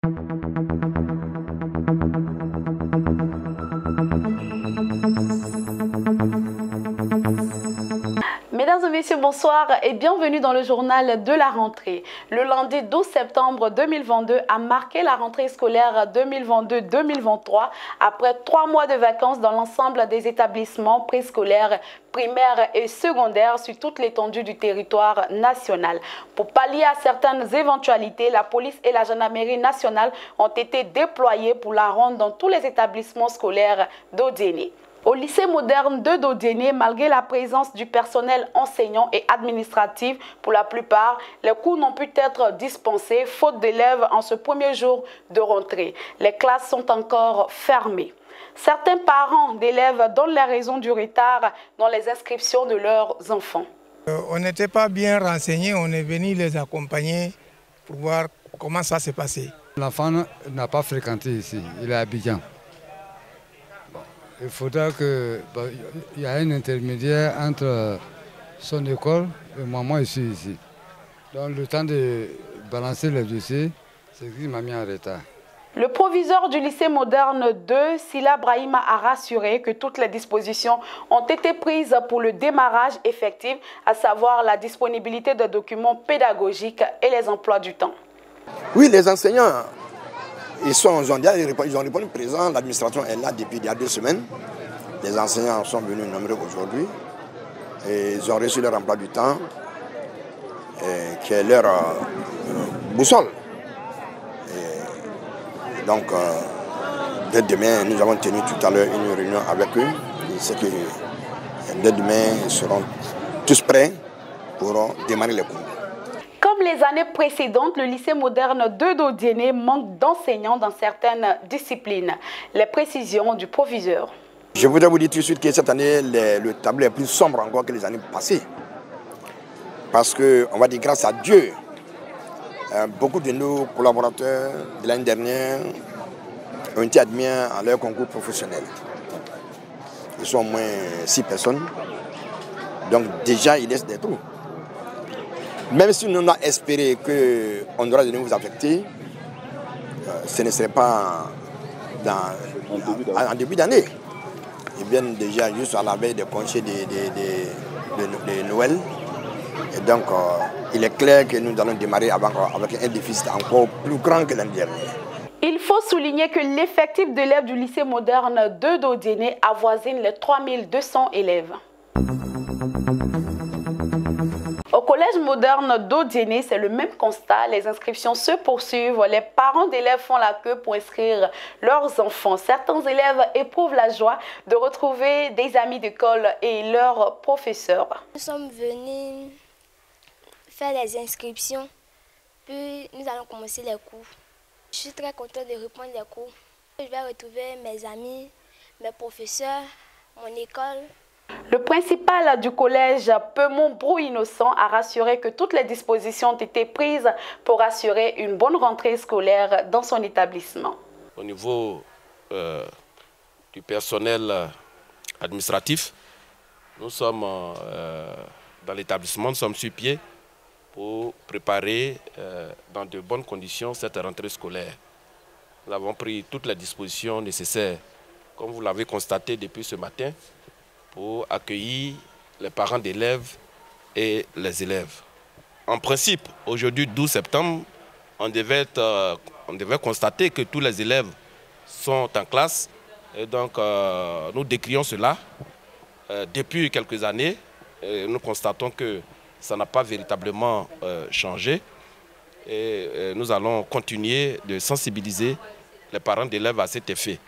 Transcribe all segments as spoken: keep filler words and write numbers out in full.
Mesdames et messieurs, bonsoir et bienvenue dans le journal de la rentrée. Le lundi douze septembre deux mille vingt-deux a marqué la rentrée scolaire deux mille vingt-deux deux mille vingt-trois après trois mois de vacances dans l'ensemble des établissements préscolaires, primaires et secondaires sur toute l'étendue du territoire national. Pour pallier à certaines éventualités, la police et la gendarmerie nationale ont été déployées pour la ronde dans tous les établissements scolaires d'Odiéné. Au lycée moderne de Dodiéné, malgré la présence du personnel enseignant et administratif, pour la plupart, les cours n'ont pu être dispensés faute d'élèves en ce premier jour de rentrée. Les classes sont encore fermées. Certains parents d'élèves donnent les raisons du retard dans les inscriptions de leurs enfants. Euh, on n'était pas bien renseignés, on est venu les accompagner pour voir comment ça s'est passé. L'enfant n'a pas fréquenté ici, il est à Abidjan. Il faudra qu'il bon, y ait un intermédiaire entre son école et moi, moi je suis ici. Donc le temps de balancer les dossiers, c'est ce qui m'a mis en retard. Le proviseur du lycée moderne deux, Sila Brahima, a rassuré que toutes les dispositions ont été prises pour le démarrage effectif, à savoir la disponibilité de documents pédagogiques et les emplois du temps. Oui, les enseignants. Ils, sont, ils, ont déjà, ils ont répondu présent, l'administration est là depuis il y a deux semaines. Les enseignants sont venus nombreux aujourd'hui. Ils ont reçu leur emploi du temps, et, qui est leur euh, boussole. Et, donc, euh, dès demain, nous avons tenu tout à l'heure une réunion avec eux. C'est que dès demain, ils seront tous prêts pour démarrer les cours. Comme les années précédentes, le lycée moderne de Dodiéné manque d'enseignants dans certaines disciplines. Les précisions du proviseur. Je voudrais vous dire tout de suite que cette année, les, le tableau est plus sombre encore que les années passées. Parce que, on va dire grâce à Dieu, euh, beaucoup de nos collaborateurs de l'année dernière ont été admis à leur concours professionnel. Ils sont au moins six personnes. Donc déjà, il laisse des trous. Même si nous avons espéré qu'on aura de nouveaux affectés, euh, ce ne serait pas dans, en début d'année. Ils viennent déjà juste à la veille des congés de, de, de, de, de Noël. Et donc, euh, il est clair que nous allons démarrer avec, avec un déficit encore plus grand que l'année dernière. Il faut souligner que l'effectif d'élèves du lycée moderne de Dodiéné avoisine les trois mille deux cents élèves. Au collège moderne d'Odiéné, c'est le même constat. Les inscriptions se poursuivent. Les parents d'élèves font la queue pour inscrire leurs enfants. Certains élèves éprouvent la joie de retrouver des amis d'école et leurs professeurs. Nous sommes venus faire les inscriptions, puis nous allons commencer les cours. Je suis très contente de reprendre les cours. Je vais retrouver mes amis, mes professeurs, mon école. Le principal du collège Peumont Brou-Innocent a rassuré que toutes les dispositions ont été prises pour assurer une bonne rentrée scolaire dans son établissement. Au niveau euh, du personnel administratif, nous sommes euh, dans l'établissement, nous sommes sur pied pour préparer euh, dans de bonnes conditions cette rentrée scolaire. Nous avons pris toutes les dispositions nécessaires, comme vous l'avez constaté depuis ce matin, pour accueillir les parents d'élèves et les élèves. En principe, aujourd'hui, douze septembre, on devait, être, euh, on devait constater que tous les élèves sont en classe. Et donc, euh, nous décrions cela. Euh, depuis quelques années, et nous constatons que ça n'a pas véritablement euh, changé. Et euh, nous allons continuer de sensibiliser les parents d'élèves à cet effet.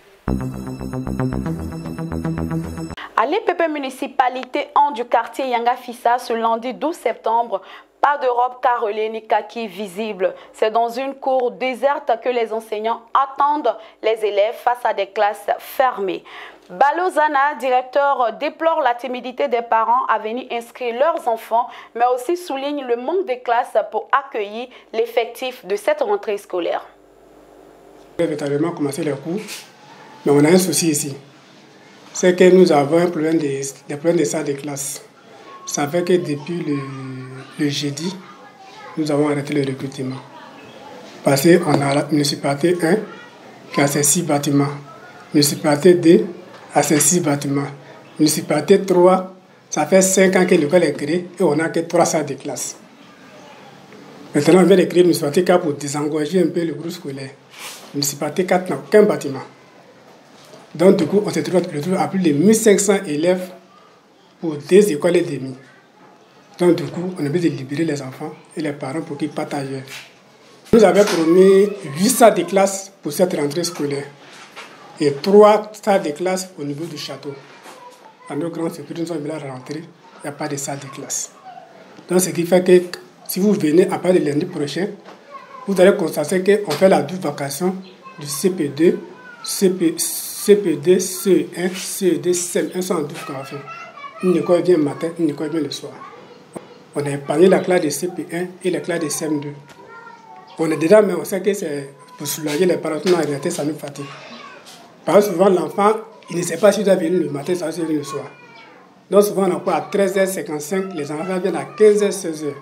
À l'E P P municipalité un du quartier Yangafissa ce lundi douze septembre, pas de robe carrelée ni kaki visible. C'est dans une cour déserte que les enseignants attendent les élèves face à des classes fermées. Balozana, directeur, déplore la timidité des parents à venir inscrire leurs enfants, mais aussi souligne le manque de classes pour accueillir l'effectif de cette rentrée scolaire. On va véritablement commencer les cours, mais on a un souci ici. C'est que nous avons un problème de, des problèmes de salle de classe. Ça fait que depuis le, le jeudi, nous avons arrêté le recrutement. Parce qu'on a la municipalité un qui a ses six bâtiments. Municipalité deux a ses six bâtiments. Municipalité trois, ça fait cinq ans que l'école est créée et on n'a que trois salles de classe. Maintenant, on vient de créer une municipalité quatre pour désengorger un peu le groupe scolaire. Municipalité quatre n'a aucun bâtiment. Donc, du coup, on se retrouve à plus de mille cinq cents élèves pour deux écoles et demie. Donc, du coup, on est obligé de libérer les enfants et les parents pour qu'ils partent ailleurs. Nous avons promis huit salles de classe pour cette rentrée scolaire et trois salles de classe au niveau du château. À nos grandes surprises, nous sommes venus à la rentrée, il n'y a pas de salle de classe. Donc, ce qui fait que si vous venez à partir de lundi prochain, vous allez constater qu'on fait la double vacation du C P deux, C P, C P deux, C E un, C E deux, C M un sont en double vacation. Une école vient le matin, une école vient le soir. On a épargné la classe de C P un et la classe de C M deux. On est dedans, mais on sait que c'est pour soulager les parents. En réalité, ça nous fatigue. Parce que souvent, l'enfant, il ne sait pas s'il doit venir le matin, s'il doit venir le soir. Donc souvent, on a quoi à treize heures cinquante-cinq, les enfants viennent à quinze heures seize heures.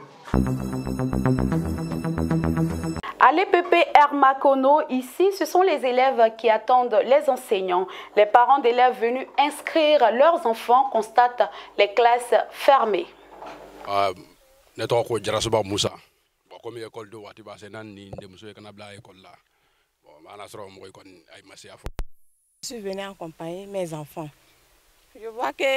À l'E P P Hermakono, ici, ce sont les élèves qui attendent les enseignants. Les parents d'élèves venus inscrire leurs enfants constatent les classes fermées. Uh, Comme école de Watiba, c'est nan ni de monsieur Kanabla école là. Bon, manasro moi kon ay massia. Je suis venue accompagner mes enfants. Je vois que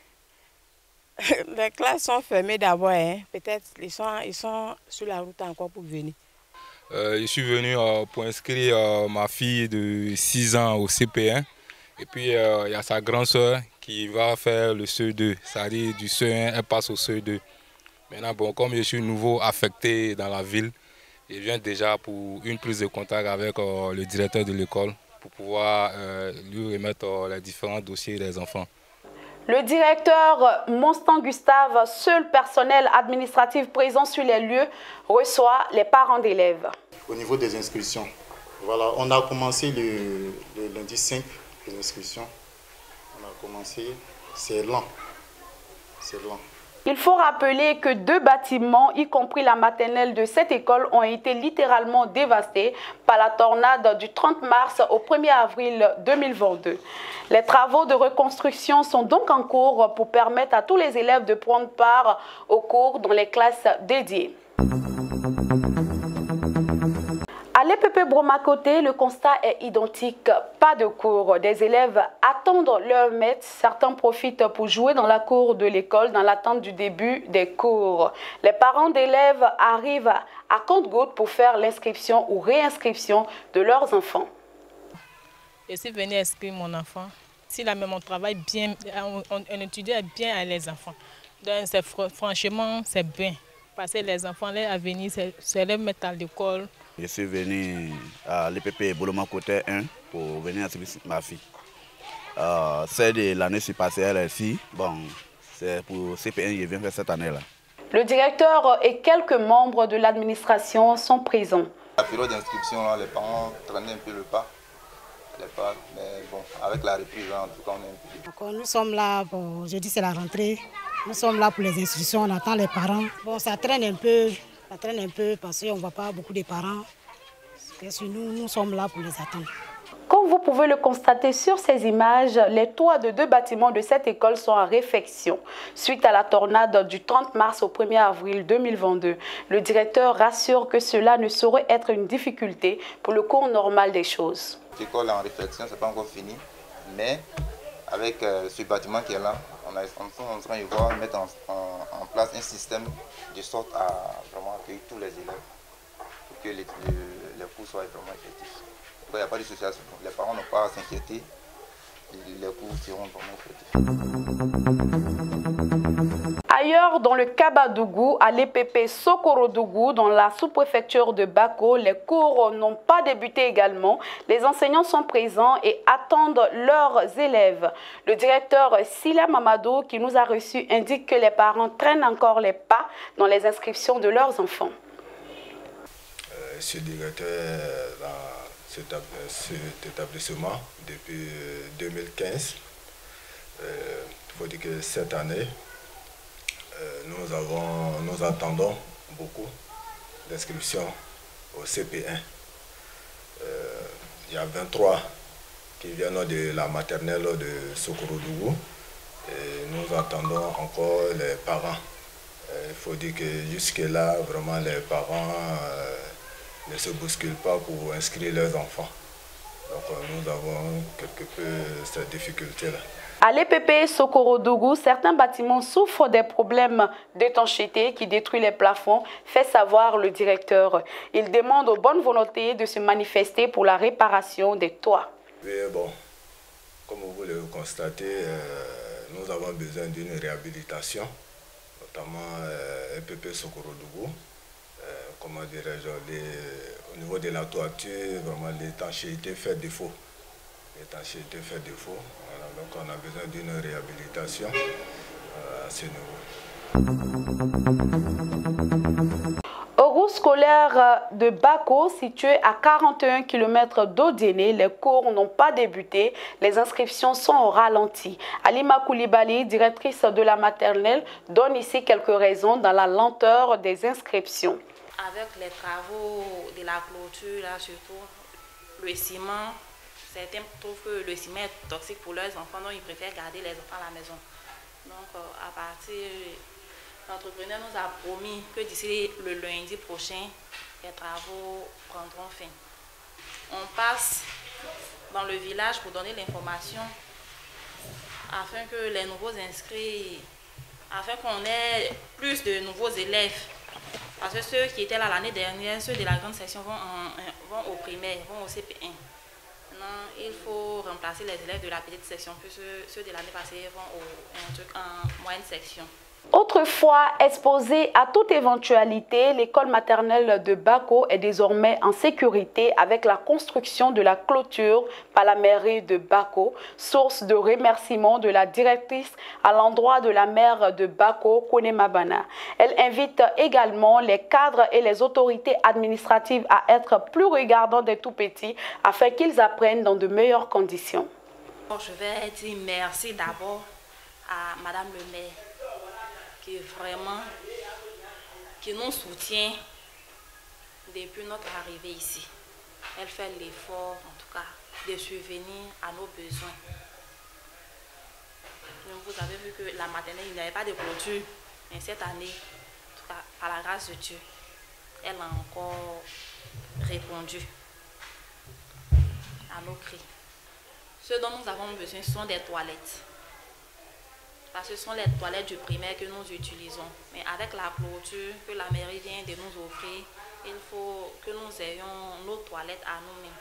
les classes sont fermées d'abord. Hein. Peut-être ils sont ils sont sur la route encore pour venir. Euh, je suis venu euh, pour inscrire euh, ma fille de six ans au C P un. Et puis il euh, y a sa grande soeur qui va faire le C E deux. C'est-à-dire du C E un, elle passe au C E deux. Maintenant, bon, comme je suis nouveau affecté dans la ville, je viens déjà pour une prise de contact avec euh, le directeur de l'école pour pouvoir euh, lui remettre euh, les différents dossiers des enfants. Le directeur Monstan Gustave, seul personnel administratif présent sur les lieux, reçoit les parents d'élèves. Au niveau des inscriptions, voilà, on a commencé le, le lundi cinq, les inscriptions. On a commencé, c'est lent, c'est lent. Il faut rappeler que deux bâtiments, y compris la maternelle de cette école, ont été littéralement dévastés par la tornade du trente mars au premier avril deux mille vingt-deux. Les travaux de reconstruction sont donc en cours pour permettre à tous les élèves de prendre part aux cours dans les classes dédiées. À l'E P P Bromakoté, le constat est identique. Pas de cours. Des élèves attendent leur maître. Certains profitent pour jouer dans la cour de l'école dans l'attente du début des cours. Les parents d'élèves arrivent à compte-gouttes pour faire l'inscription ou réinscription de leurs enfants. Je suis venue inscrire mon enfant. Si la même on travaille bien, on, on, on étudie bien les enfants. Donc franchement, c'est bien. Parce que les enfants, leur avenir, c'est leur mettre à l'école. Je suis venu à l'E P P Bromakoté un pour venir inscrire ma fille. Euh, c'est de l'année passée, elle est ici. Bon, c'est pour C P un, je viens faire cette année-là. Le directeur et quelques membres de l'administration sont présents. La période d'inscription, les parents traînaient un peu le pas. Les pas mais bon, avec la reprise, en tout cas, on est un peu... Nous sommes là, bon, je dis c'est la rentrée. Nous sommes là pour les inscriptions, on attend les parents. Bon, ça traîne un peu. Ça traîne un peu parce qu'on ne voit pas beaucoup de parents. Parce que nous, nous sommes là pour les attendre. Comme vous pouvez le constater sur ces images, les toits de deux bâtiments de cette école sont en réfection. Suite à la tornade du trente mars au premier avril deux mille vingt-deux, le directeur rassure que cela ne saurait être une difficulté pour le cours normal des choses. L'école est en réflexion, ce n'est pas encore fini, mais avec euh, ce bâtiment qui est là, on est en train de voir mettre en, en, en place un système de sorte à vraiment accueillir tous les élèves pour que les, les, les cours soient vraiment effectifs. Il n'y a pas de souci à ce point. Les parents n'ont pas à s'inquiéter, les cours seront vraiment effectifs. Ailleurs, dans le Kabadougou, à l'E P P Sokorodougou, dans la sous-préfecture de Bako, les cours n'ont pas débuté également. Les enseignants sont présents et attendent leurs élèves. Le directeur Sila Mamadou, qui nous a reçus, indique que les parents traînent encore les pas dans les inscriptions de leurs enfants. Euh, je suis directeur dans cet établissement depuis deux mille quinze. Il euh, faut dire que cette année, Euh, nous, avons, nous attendons beaucoup d'inscriptions au C P un. il y a vingt-trois qui viennent de la maternelle de Sokorodougou. Et nous attendons encore les parents. Il faut dire que jusque-là, vraiment, les parents euh, ne se bousculent pas pour inscrire leurs enfants. Donc nous avons quelque peu cette difficulté-là. À l'E P P Sokorodougou, certains bâtiments souffrent des problèmes d'étanchéité qui détruisent les plafonds, fait savoir le directeur. Il demande aux bonnes volontés de se manifester pour la réparation des toits. Oui, bon, comme vous le constatez, euh, nous avons besoin d'une réhabilitation, notamment euh, E P P Sokorodougou. Euh, comment dirais-je, au niveau de la toiture, vraiment l'étanchéité fait défaut. L'étanchéité fait défaut. Voilà, donc on a besoin d'une réhabilitation euh, à ce niveau. Au groupe scolaire de Bako, situé à quarante et un kilomètres d'Odéné, les cours n'ont pas débuté. Les inscriptions sont au ralenti. Alima Koulibaly, directrice de la maternelle, donne ici quelques raisons dans la lenteur des inscriptions. Avec les travaux de la clôture, là, surtout le ciment, certains trouvent que le ciment est toxique pour leurs enfants, donc ils préfèrent garder les enfants à la maison. Donc à partir, l'entrepreneur nous a promis que d'ici le lundi prochain, les travaux prendront fin. On passe dans le village pour donner l'information afin que les nouveaux inscrits, afin qu'on ait plus de nouveaux élèves. Parce que ceux qui étaient là l'année dernière, ceux de la grande section vont, en, vont au primaire, vont au C P un. Maintenant, il faut remplacer les élèves de la petite section, puis ceux, ceux de l'année passée vont au, un truc en moyenne section. Autrefois exposée à toute éventualité, l'école maternelle de Bako est désormais en sécurité avec la construction de la clôture par la mairie de Bako, source de remerciements de la directrice à l'endroit de la maire de Bako, Kone Mabana. Elle invite également les cadres et les autorités administratives à être plus regardants des tout-petits afin qu'ils apprennent dans de meilleures conditions. Je vais dire merci d'abord à Madame le maire, qui vraiment qui nous soutient depuis notre arrivée ici. Elle fait l'effort, en tout cas, de subvenir à nos besoins. Donc, vous avez vu que la maternelle, il n'y avait pas de clôture, mais cette année, en tout cas, par la grâce de Dieu, elle a encore répondu à nos cris. Ce dont nous avons besoin, ce sont des toilettes. Parce que ce sont les toilettes du primaire que nous utilisons. Mais avec la clôture que la mairie vient de nous offrir, il faut que nous ayons nos toilettes à nous-mêmes.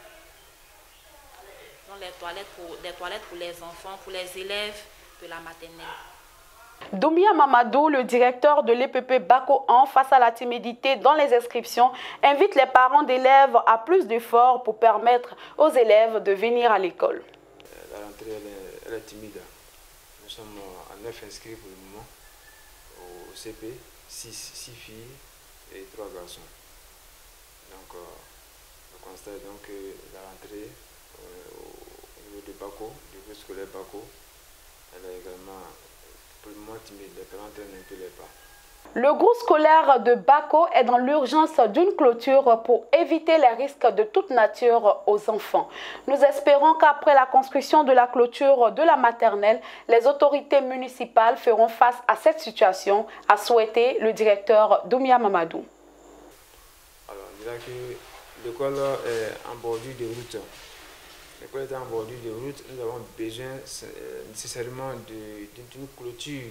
Donc les toilettes pour, des toilettes pour les enfants, pour les élèves de la maternelle. Doumia Mamadou, le directeur de l'E P P Bako un, face à la timidité dans les inscriptions, invite les parents d'élèves à plus d'efforts pour permettre aux élèves de venir à l'école. La rentrée, elle est, elle est timide. Nous sommes à neuf inscrits pour le moment au C P, six filles et trois garçons. Donc, euh, le constat est donc que la rentrée euh, au niveau de Bako, du groupe scolaire Bako, elle est également pour le moment timide. Les parents traînent un peu les pas. Le groupe scolaire de Bako est dans l'urgence d'une clôture pour éviter les risques de toute nature aux enfants. Nous espérons qu'après la construction de la clôture de la maternelle, les autorités municipales feront face à cette situation, a souhaité le directeur Doumia Mamadou. Alors, on dirait que l'école est en bordure de route. L'école est en bordure de route. Nous avons besoin nécessairement d'une clôture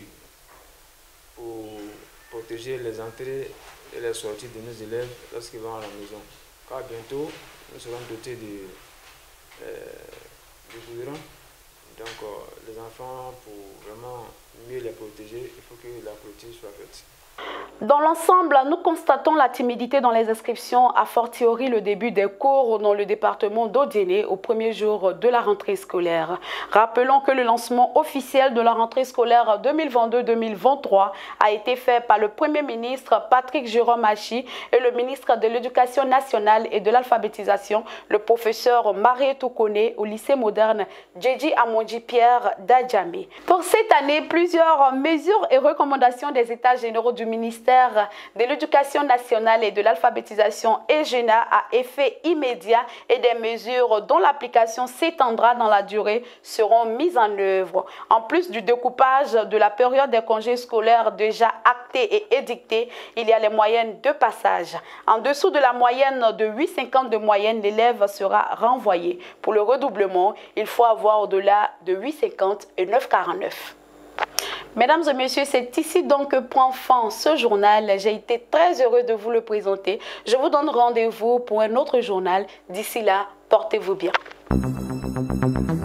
pour protéger les entrées et les sorties de nos élèves lorsqu'ils vont à la maison. Car bientôt, nous serons dotés de, euh, de goudron. Donc, euh, les enfants, pour vraiment mieux les protéger, il faut que la clôture soit faite. Dans l'ensemble, nous constatons la timidité dans les inscriptions, a fortiori le début des cours dans le département d'Odéné au premier jour de la rentrée scolaire. Rappelons que le lancement officiel de la rentrée scolaire deux mille vingt-deux deux mille vingt-trois a été fait par le Premier ministre Patrick Jérôme Hachi et le ministre de l'Éducation nationale et de l'alphabétisation, le professeur Marietou Kone au lycée moderne Djedji Amonji Pierre d'Adjamé. Pour cette année, plusieurs mesures et recommandations des états généraux du ministère ministère de l'Éducation nationale et de l'alphabétisation E G N A à effet immédiat et des mesures dont l'application s'étendra dans la durée seront mises en œuvre. En plus du découpage de la période des congés scolaires déjà actée et édictée, il y a les moyennes de passage. En dessous de la moyenne de huit virgule cinquante de moyenne, l'élève sera renvoyé. Pour le redoublement, il faut avoir au-delà de huit virgule cinquante et neuf virgule quarante-neuf. Mesdames et messieurs, c'est ici donc que prend fin ce journal. J'ai été très heureux de vous le présenter. Je vous donne rendez-vous pour un autre journal. D'ici là, portez-vous bien.